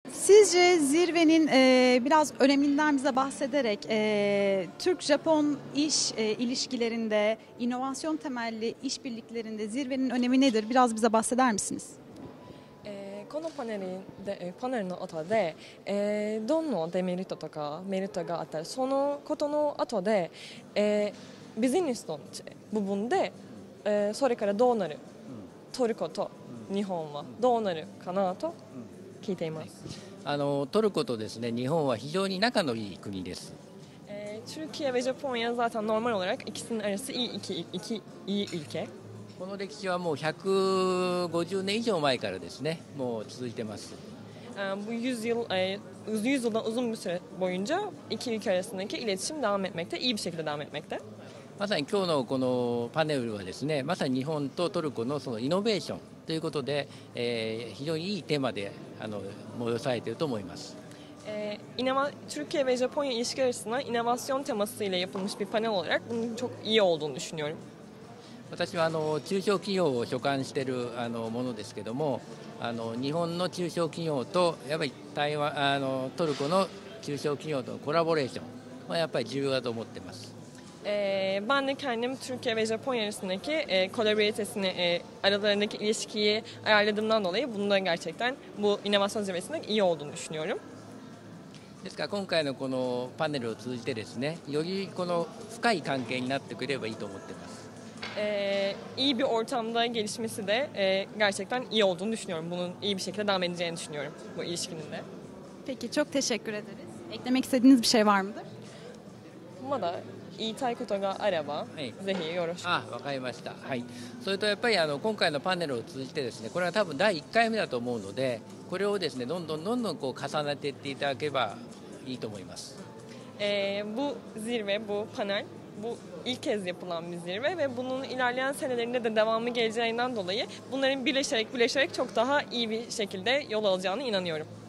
Sizce zirvenin biraz öneminden bize bahsederek Türk-Japon iş ilişkilerinde, inovasyon temelli işbirliklerinde zirvenin önemi nedir? Biraz bize bahseder misiniz? このパネルの後で、どのデメリットとかメリットがあったらそのことの後で、ビジネスの部分で、それからどうなる、トルコと日本はどうなるかなと聞いています。 トルコとですね、日本は非常に仲のいい国です。 Türkiye ve Japonya zaten normal olarak ikisinin arası iyi ülke. この歴史はもう150年以上前からですね、もう続いてます。 Bu 100 yıldan uzun bir süre boyunca iki ülke arasındaki iletişim devam etmekte, iyi bir şekilde devam etmekte. まさに今日のこのパネルはですね、まさに日本とトルコのそのイノベーションということで、非常にいいテーマで催されていると思います。 Türkiye ve Japonya ilişkileri açısından inovasyon temasıyla yapılmış bir panel olarak bunun çok iyi olduğunu düşünüyorum. 私は中小企業を所管しているものですけども、日本の中小企業とやっぱりトルコの中小企業とのコラボレーションはやっぱり重要だと思っています。 Ben de kendim Türkiye ve Japonya arasındaki kolaboratesini, aralarındaki ilişkiyi ayarladığımdan dolayı bunun da gerçekten bu inovasyon zirvesinde iyi olduğunu düşünüyorum. ですから今回のこのパネルを通じてですね、よりこの深い関係になってくればいいと思っています。 İyi bir ortamda gelişmesi de gerçekten iyi olduğunu düşünüyorum. Bunun iyi bir şekilde devam edeceğini düşünüyorum bu ilişkinin de. Peki çok teşekkür ederiz. Eklemek istediğiniz bir şey var mıdır? まだ言いたいことがあれば、ぜひよろしく。 わかりました。はい。それとやっぱり今回のパネルを通じてですね、これは多分第1回目だと思うので、これをですねどんどんこう重ねていっていただければいいと思います。 Bu zirve, bu panel, bu ilk kez yapılan bir zirve ve bunun ilerleyen senelerinde de devamı geleceğinden dolayı bunların birleşerek çok daha iyi bir şekilde yol alacağına inanıyorum.